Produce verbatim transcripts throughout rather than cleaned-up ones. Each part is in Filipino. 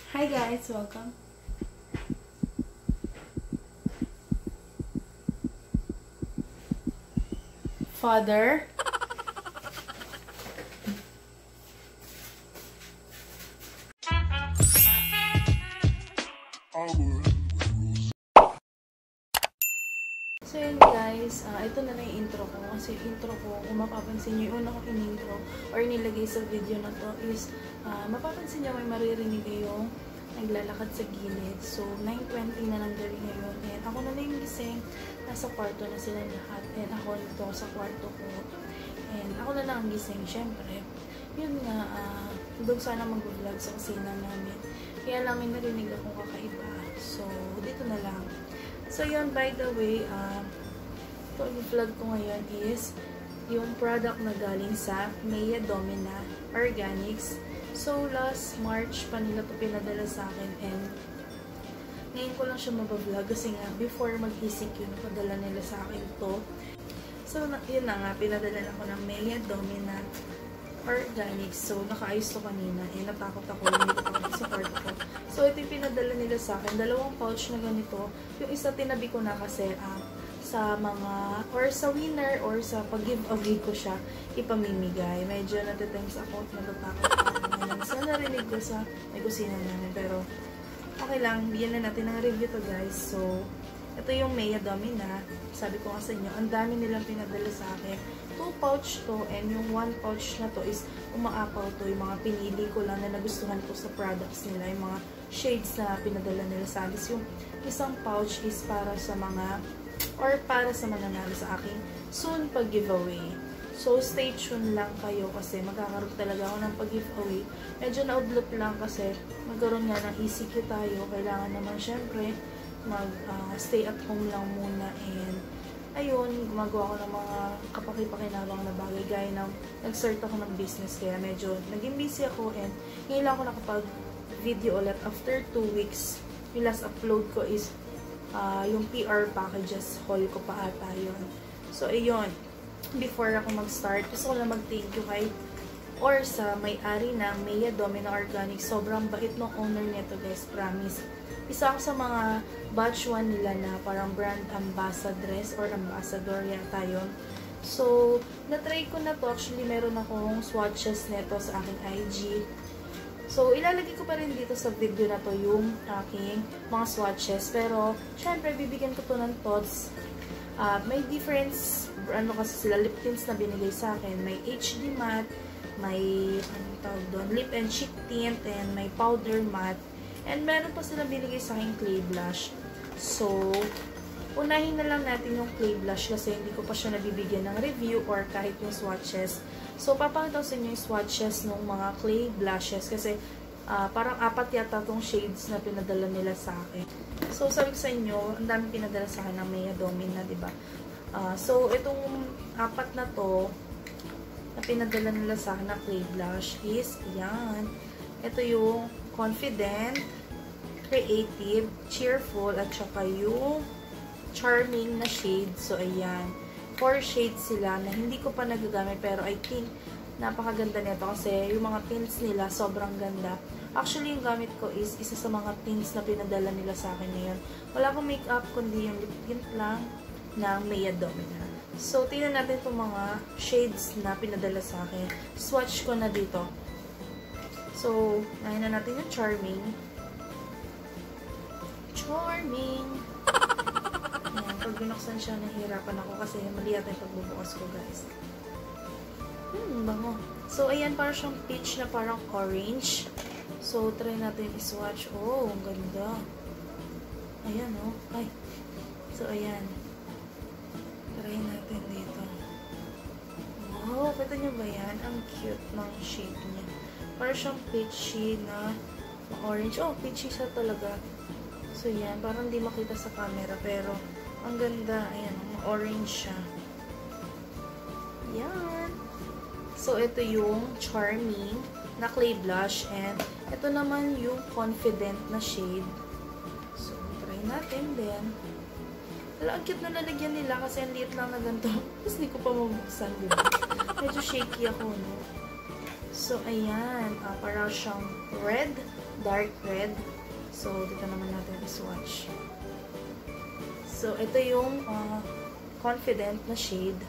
Hi guys, welcome. Father. So yun guys, uh, ito na na yung intro ko. Kasi yung intro ko, kung mapapansin nyo, yung una ko in-intro or nilagay sa video na to is, uh, mapapansin nyo may maririnig kayong naglalakad sa gilid. So, nine twenty na ng gabi ngayon. And ako na na yung gising. Nasa kwarto na sila lahat. And ako nito sa kwarto ko. And ako na lang ang gising, syempre. Yun nga, uh, doon sana mag-vlog sa kusina namin. Kaya lang may narinig akong kakaiba. So, dito na lang. So, yun, by the way, uh, ito yung vlog ko ngayon is yung product na galing sa Domina Organics. So, last March pa nila ito pinadala sa akin and ngayon ko lang siya mabablog kasi nga, before mag-E C Q, napadala nila sa akin to. So, na, yun na nga, pinadala ako ng Domina Organics. So, nakaayos to kanina. Eh, natakot ako. Hindi ko ako sa kwarto ko. So, ito yung pinadala nila sa akin. Dalawang pouch na ganito. Yung isa tinabi ko na kasi uh, sa mga, or sa winner, or sa pag-giveaway ko siya ipamimigay. Medyo natitimes ako at natatakot ako. So, narinig ko sa may kusina namin. Pero, okay lang. Bigyan na natin ng review to guys. So, ito yung Domina. Sabi ko nga sa inyo, ang dami nilang pinadala sa akin. Two pouch to, and yung one pouch na to is umaapaw to. Yung mga pinili ko lang na nagustuhan ko sa products nila. Yung mga shades na pinadala nila sa akin. Yung isang pouch is para sa mga, or para sa mananalo sa aking soon pag-giveaway. So, stay tuned lang kayo kasi magkakaroon talaga ako ng pag-giveaway. Medyo na-udlot lang kasi magkaroon nga ng E C Q tayo. Kailangan naman syempre mag-stay uh, at home lang muna and ayun, gumagawa ko ng mga kapaki-pakinabang na bagay gaya ng nag-start ako ng business kaya medyo naging busy ako and ngayon lang ako nakapag-video ulit after two weeks. Yung last upload ko is uh, yung P R packages haul ko pa ata yun. So, ayun. Before ako mag-start, gusto ko lang mag-thank you kay or sa may-ari ng Domina Organics. Sobrang bait ng owner nito guys, promise. Isa ako sa mga batch one nila na parang brand ambassadress or ambassador yata yun. So, na-try ko na to. Actually, meron akong swatches nito sa aking I G. So, ilalagay ko pa rin dito sa video na to yung aking mga swatches. Pero, syempre, bibigyan ko to ng thoughts. Uh, may difference, ano kasi sila, lip tints na binigay sa akin. May H D matte, may, anong tawag doon, lip and cheek tint, and may powder matte. And meron pa sila binigay sa aking clay blush. So, unahin na lang natin yung clay blush kasi hindi ko pa siya nabibigyan ng review or kahit yung swatches. So, papakita ko sa inyo yung swatches ng mga clay blushes kasi uh, parang apat yata tong shades na pinadala nila sa akin. So, sabi ko sa inyo, ang dami pinadala sa akin ng Domina, diba? Uh, so, itong apat na to na pinadala nila sa akin na clay blush is, yan. Ito yung Confident, Creative, Cheerful, at saka yung Charming na shade. So, ayan. Four shades sila na hindi ko pa nagagamit pero I think napakaganda nito kasi yung mga tints nila sobrang ganda. Actually, yung gamit ko is isa sa mga tints na pinadala nila sa akin ngayon. Wala akong makeup kundi yung lip tint lang ng Domina. So, tingnan natin itong mga shades na pinadala sa akin. Swatch ko na dito. So, nahin na natin yung Charming. Charming! Ayan, pag binuksan siya, nahihirapan ako kasi mali yata yung pagbubukas ko, guys. Hmm, bango. So, ayan, parang siyang peach na parang orange. So, try natin i-swatch. Oh, ang ganda. Ayan, oh. Ay. So, ayan. Try natin dito. Wow, kita nyo ba yan? Ang cute ng shade niya. Parang siyang peachy na orange. Oh, peachy siya talaga. So, yan. Parang hindi makita sa camera. Pero, ang ganda. Ayan, orange siya. Yan. So, ito yung Charming na clay blush. And, ito naman yung Confident na shade. So, try natin din. Wala, ang cute na nalagyan nila kasi ang liit lang na ganito. Tapos, hindi ko pa mabuksan, diba? Medyo shaky ako, no? So, ayan. Uh, parang siyang red dark red. So, dito naman natin i-swatch. So, ito yung uh, confident na shade.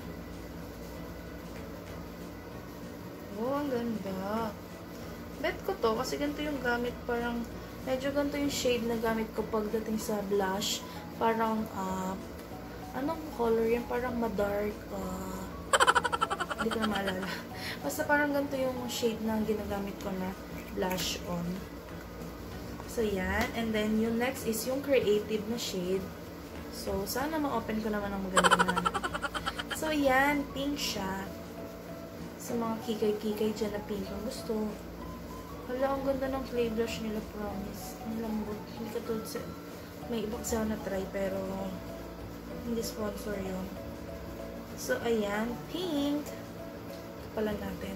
Oh, ang ganda. Bet ko to kasi ganito yung gamit, parang medyo ganito yung shade na gamit ko pagdating sa blush. Parang, uh, anong color yan? Parang ma-dark. Uh, hindi ko na maalala. Basta parang ganito yung shade na ginagamit ko na blush on. So, yan. And then, yung next is yung creative na shade. So, sana ma-open ko naman ang maganda na. So, yan. Pink siya. Sa mga kikay-kikay dyan na pink ang gusto. Hala, ang ganda ng clay blush nila, promise. Ang lambot. Hindi katulad sa... May ibang sa na try, pero hindi sponsor yun. So, ayan. Pink. Pala natin.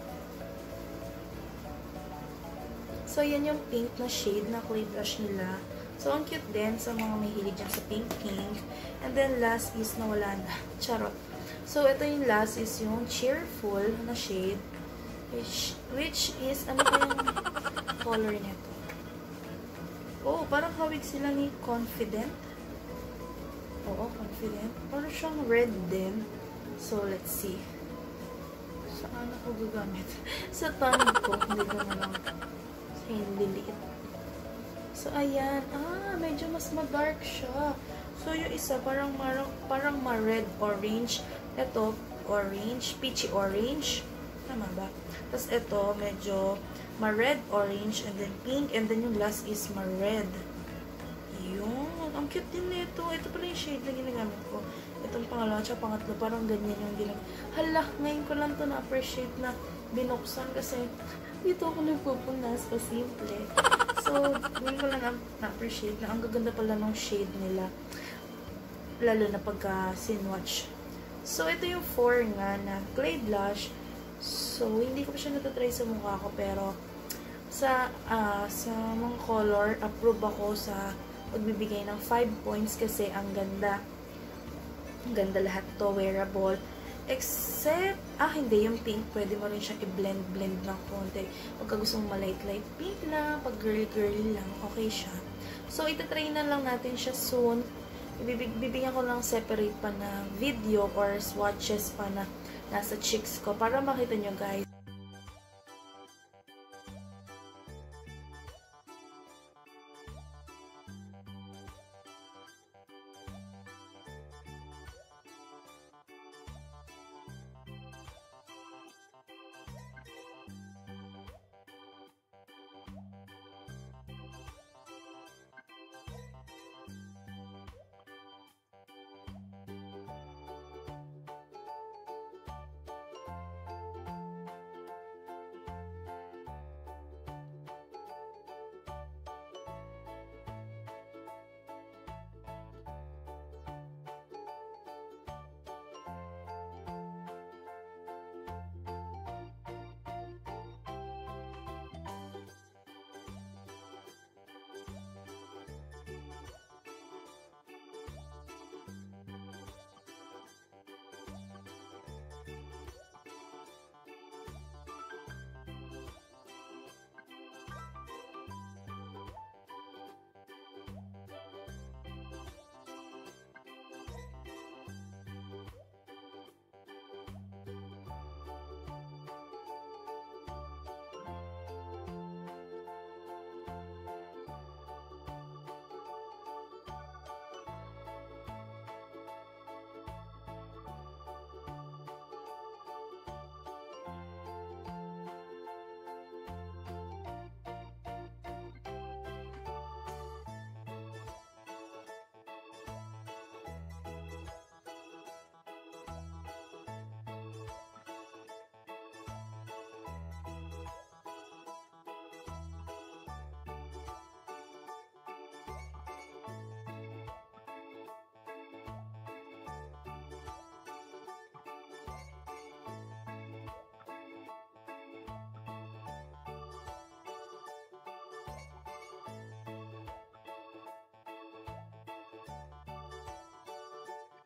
So, yan yung pink na shade na clay blush nila. So, ang cute din sa mga may hilig dyan sa pink-pink. And then, last is nawala na. Charot. So, ito yung last is yung cheerful na shade. Which, which is, ano ba yung color nito? Oh, parang hawig sila ni Confident. Oo, Confident. Parang siyang red din. So, let's see. Saan ako gagamit? Sa tongue ko. Hindi ko na lang. Sa liliit. So, ayan. Ah, medyo mas ma-dark siya. So, yung isa, parang, parang, parang ma-red orange. Ito, orange. Peachy orange. Tama ba? Tapos, ito, medyo ma-red orange. And then, pink. And then, yung last is ma-red. Yun. Ang cute din nito. Ito pala yung shade na ginagamit ko. Itong pangalawa at pangatlo, parang ganyan yung ginagawa. Hala, ngayon ko lang to na-appreciate na binuksan kasi dito ako nagpupunas pa simple. So, ngayon ko lang na-appreciate na ang gaganda pala ng shade nila. Lalo na pagka sinwatch. So, ito yung four nga na clay blush. So, hindi ko pa siya natatry sa mukha ko, pero sa, uh, sa mga color, approve ako sa pagbibigay ng five points kasi ang ganda. Ang ganda lahat to, wearable. Except, ah, hindi, yung pink, pwede mo rin siyang i-blend-blend ng konti. Pagka gusto mong malight-light pink lang, pag girly-girly lang, okay siya. So, itatry na lang natin siya soon. Ibibig, bibigyan ko lang separate pa na video or swatches pa na nasa cheeks ko para makita nyo guys.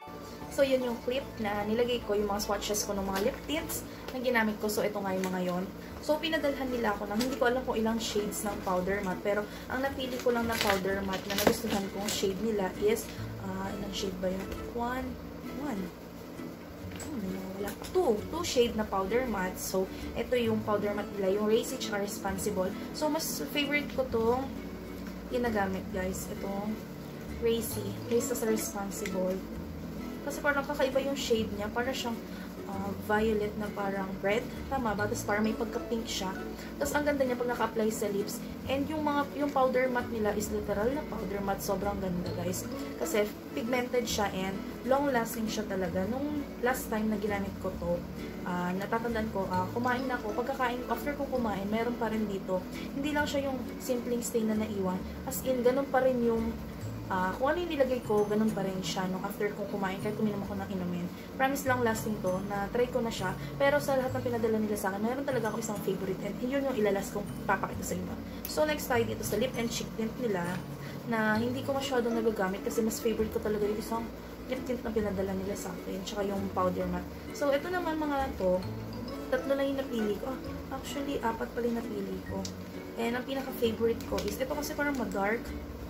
So, yun yung clip na nilagay ko, yung mga swatches ko ng mga lip tints na ginamit ko. So, ito nga yung mga yon. So, pinadalhan nila ako ng, hindi ko alam kung ilang shades ng powder matte. Pero, ang napili ko lang na powder matte na nagustuhan kong shade nila is, uh, ilang shade ba yun? One, one. Wala. Two. Two shade na powder matte. So, ito yung powder matte nila. Yung Racy tsaka Responsible. So, mas favorite ko tong ginagamit, guys. Itong Racy. Racy sa Responsible. Kasi parang kakaiba yung shade niya. Para siyang uh, violet na parang red. Tama ba? Tapos parang may pagka-pink siya. Tapos ang ganda niya pag naka-apply sa lips. And yung mga yung powder matte nila is literal na powder matte. Sobrang ganda, guys. Kasi pigmented siya and long-lasting siya talaga. Nung last time na ginamit ko to, uh, natatandaan ko, uh, kumain na ako. Pagkakain, after ko kumain, meron pa rin dito. Hindi lang siya yung simpleng stain na naiwan. As in, ganun pa rin yung Uh, kung ano yung nilagay ko, ganun pa rin siya nung after kong kumain, kahit kuminom ako ng inumin. Promise lang lasting to, na try ko na siya. Pero sa lahat ng pinadala nila sa akin, mayroon talaga ako isang favorite and yun yung ilalas kong papakita sa inyo. So next tayo dito sa lip and cheek tint nila, na hindi ko masyadong nagagamit kasi mas favorite ko talaga yung isang lip tint na pinadala nila sa akin, tsaka yung powder matte. So ito naman mga to, tatlo lang yung napili ko. Ah, actually, apat pala yung napili ko. And ang pinaka-favorite ko is, ito kasi parang ma-dark.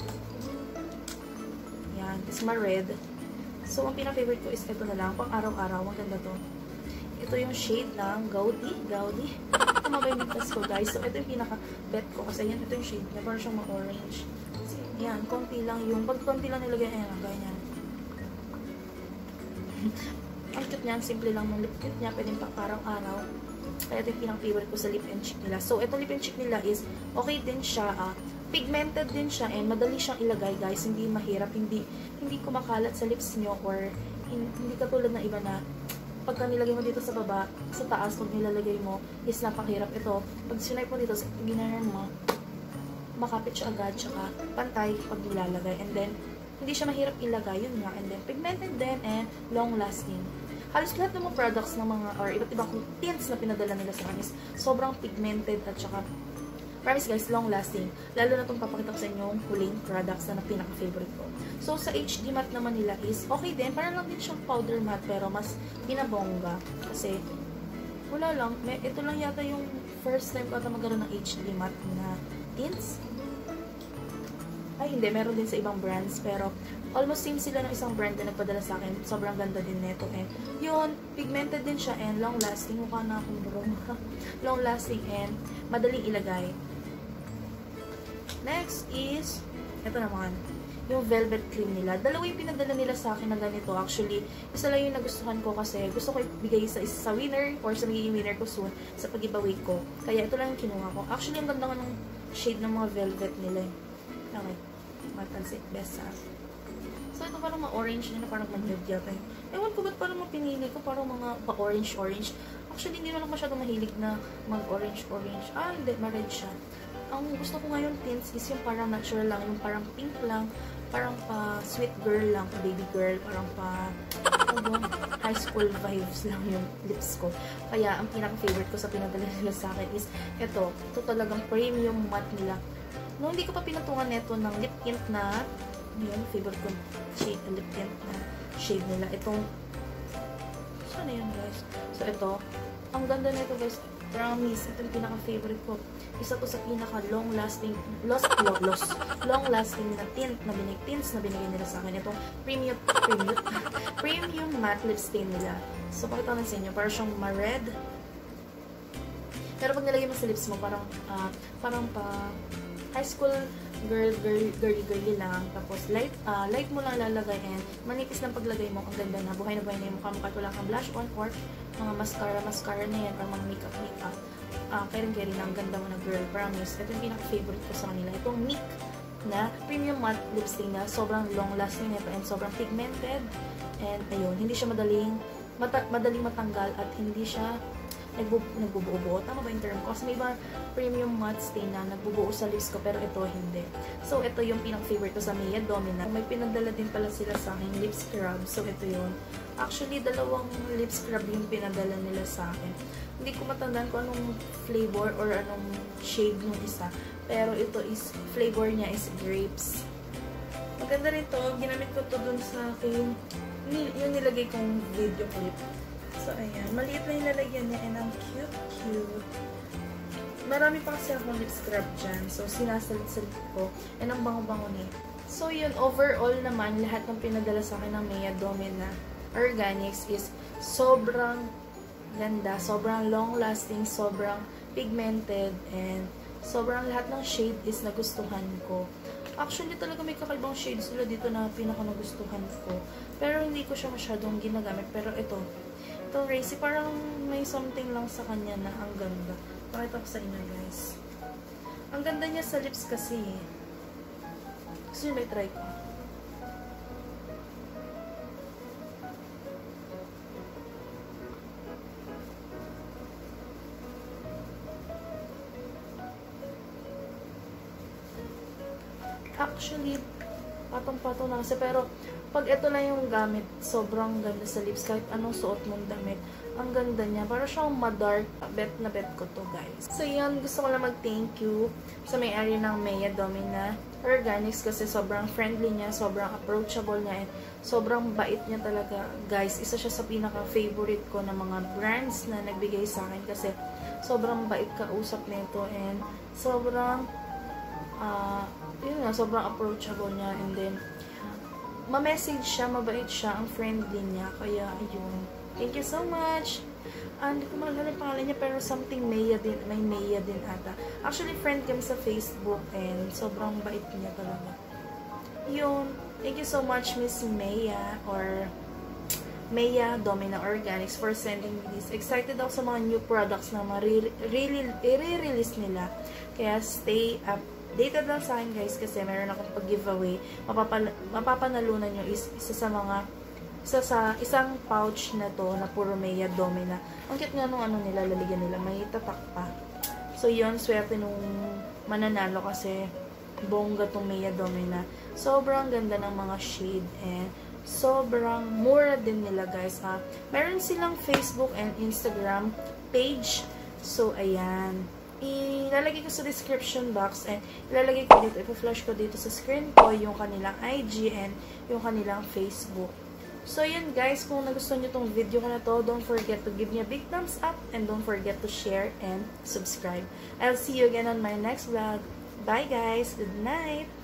Yan, is ma-red. So, ang pinaka-favorite ko is ito na lang, pang araw-araw. Ang ganda to. Ito yung shade ng Gaudi. Gaudi. Ito mabay-mitas ko, guys. So, ito yung pinaka-bet ko. Kasi yan, ito yung shade niya. Parang siyang ma-orange. So, yan, konti lang yung, pag konti lang nilagay, ayan, ganyan. Ang cute niya, simple lang ng lip tint niya. Pwedeng pang araw-araw. Kaya ito yung pinaka-favorite ko sa lip and cheek nila. So, ito lip and cheek nila is, okay din siya, ah, pigmented din siya and madali siyang ilagay, guys. Hindi mahirap, hindi hindi kumakalat sa lips nyo or hindi, hindi katulad ng iba na pagka nilagay mo dito sa baba, sa taas, pag nilalagay mo is napakahirap. Ito, pag sinipe mo dito, ginahan mo, makapit siya agad, tsaka pantay pag nilalagay. And then, hindi siya mahirap ilagay, yun nga. And then, pigmented din and long-lasting. Halos lahat ng mga products ng mga, or iba't ibang tints na pinadala nila sa akin is sobrang pigmented at tsaka promise guys, long-lasting. Lalo na itong papakita ko sa inyo yung huling products na, na pinaka-favorite ko. So, sa H D matte naman nila is okay din. Parang lang din siyang powder matte pero mas pinabongga. Kasi, wala lang. May, ito lang yata yung first time ko ata magkaroon ng H D matte na tints. Ay, hindi. Meron din sa ibang brands. Pero, almost same sila ng isang brand na nagpadala sa akin. Sobrang ganda din nito. And, yun, pigmented din siya and long-lasting. Mukha na akong bro. Long-lasting and madaling ilagay. Next is, ito naman, yung velvet cream nila. Dalawa yung pinadala nila sa akin na ganito. Actually, isa lang yung nagustuhan ko kasi gusto ko ibigay sa isa sa winner or sa magiging winner ko soon sa pag-giveaway ko. Kaya ito lang yung kinuha ko. Actually, ang ganda nga ng shade ng mga velvet nila. Okay. Matansit. Best ha. So, ito parang ma-orange na parang mag-nude yata. Ewan ko ba't parang mapinili ko parang mga pa-orange-orange. Actually, hindi naman masyadong mahilig na mag-orange-orange. Ah, hindi. Ma-red siya. Ang gusto ko ngayon tints is yung parang natural lang, yung parang pink lang, parang pa sweet girl lang, pa baby girl, parang pa ano, high school vibes lang yung lips ko. Kaya ang pinaka-favorite ko sa pinadala nila sa akin is ito. Ito talagang premium matte nila. No, hindi ko pa pinatungan neto ng lip tint na yun, favorite ko shade, lip tint na shade nila. Itong saan na yun, guys? So, ito. Ang ganda nito, guys. Promise. Ito yung pinaka-favorite ko. Isa to sa pinaka-long-lasting, lost, lost, long-lasting na tint na binig, tints na binigay nila sa akin. Itong premium, premium, premium matte lip stain nila. So, pakita ko na sa inyo. Parang siyang ma-red. Pero pag nilagay mo sa lips mo, parang, uh, parang pa high school girl, girl, girly, girly lang. Tapos, light, uh, light mo lang lalagay and manipis lang paglagay mo. Ang ganda na. Buhay na buhay na yung mukha mo kahit wala kang blush on or mga mascara, mascara na yan or mga makeup, makeup. Uh, kering-kering na, ang ganda mo na girl. Promise. Ito yung pinaka-favorite ko sa kanila. Itong Nick na premium matte lipstick na sobrang long-lasting nito and sobrang pigmented. And, ayun, hindi siya madaling, mata madaling matanggal at hindi siya nagbu nagbubuo-buo. Tama ba yung term ko? Kasi may iba premium matte stain na nagbubuo sa lips ko, pero ito hindi. So, ito yung pinaka-favorite ko sa Mia Domina. May pinadala din pala sila sa akin, lip scrub. So, ito yun. Actually, dalawang lip scrub yung pinadala nila sa akin. Hindi ko matandaan kung anong flavor or anong shade nung isa. Pero ito is, flavor niya is grapes. Maganda rin to. Ginamit ko to dun sa akin. Yung nilagay kong video clip. So, ayan. Maliit lang yung lalagyan niya. And ang cute-cute. Marami pa kasi akong lip scrub dyan. So, sinasalit-salit ko. And ang bango-bango niya. So, yun. Overall naman, lahat ng pinadala sa akin ng Mia Domina Organics is sobrang ganda. Sobrang long-lasting. Sobrang pigmented. And sobrang lahat ng shade is nagustuhan ko. Actually, talaga may kakaibang shades sila dito na pinaka-nagustuhan ko. Pero hindi ko siya masyadong ginagamit. Pero ito, ito Racy, parang may something lang sa kanya na ang ganda. Pakita ko sa inyo, guys. Ang ganda niya sa lips kasi. Gusto nyo ba i-try ko? Actually, patong-patong na kasi. Pero, pag ito lang yung gamit, sobrang ganda sa lips. Kahit anong suot mong damit, ang ganda niya. Para siyang ma-dark. Bet na bet ko to, guys. So, yan. Gusto ko lang mag-thank you sa may-ari ng Mia Domina Organics kasi sobrang friendly niya, sobrang approachable niya, and sobrang bait niya talaga. Guys, isa siya sa pinaka-favorite ko na mga brands na nagbigay sa akin kasi sobrang bait kausap nito and sobrang ah, uh, yun nga, sobrang approachable niya, and then ma-message siya, mabait siya, ang friendly niya, kaya ayun. Thank you so much. Ah, hindi ko maalala yung pangalan niya, pero something Mia din, may Mia din ata. Actually, friend kami sa Facebook, and sobrang bait niya talaga. Yun. Thank you so much, Miss Mia, or Mia Domina Organics, for sending me this. Excited ako sa mga new products na i-release nila. Kaya stay up. Updated lang sa akin, guys, kasi meron akong pag-giveaway. Mapapal mapapanalunan nyo is isa sa mga isa sa isang pouch na to na puro Mia Domina. Ang cute nga nung ano nila, lalagyan nila. May tatak pa. So, yun, swerte nung mananalo kasi bongga tong Mia Domina. Sobrang ganda ng mga shade and sobrang mura din nila, guys. Ah, meron silang Facebook and Instagram page. So, ayan. Ilalagay ko sa description box and ilalagay ko dito, ipa-flash ko dito sa screen ko yung kanilang I G and yung kanilang Facebook. So, yun, guys, kung nagustuhan nyo tong video ko na to, don't forget to give me a big thumbs up and don't forget to share and subscribe. I'll see you again on my next vlog. Bye, guys. Good night.